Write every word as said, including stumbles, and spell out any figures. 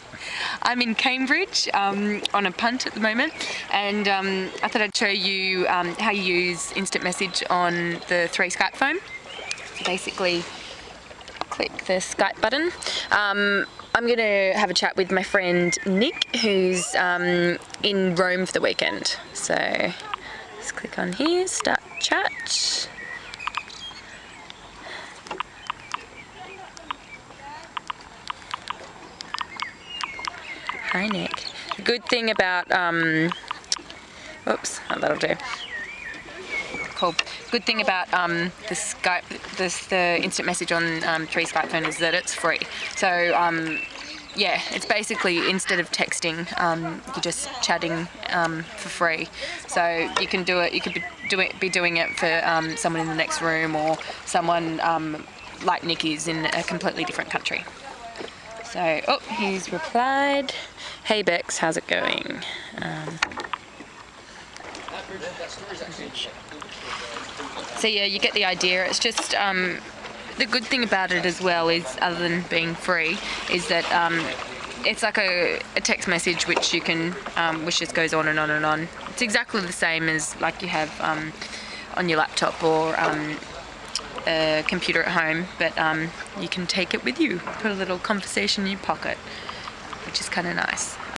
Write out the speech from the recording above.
I'm in Cambridge um, on a punt at the moment, and um, I thought I'd show you um, how you use instant message on the three Skype phone. So basically, click the Skype button. Um, I'm going to have a chat with my friend Nick, who's um, in Rome for the weekend. So let's click on here, start chat. Hi Nick. The good thing about, um, oops, oh, that'll do. Cool. Good thing about um, the Skype, this, the instant message on um, three Skype phone is that it's free. So um, yeah, it's basically instead of texting, um, you're just chatting um, for free. So you can do it. You could be doing be doing it for um, someone in the next room or someone um, like Nick is in a completely different country. So oh, he's replied. Hey Bex, how's it going? Um, So yeah, you get the idea. It's just um, the good thing about it as well is, other than being free, is that um, it's like a, a text message which you can, um, which just goes on and on and on. It's exactly the same as like you have um, on your laptop or um, a computer at home, but um, you can take it with you, put a little conversation in your pocket, which is kind of nice.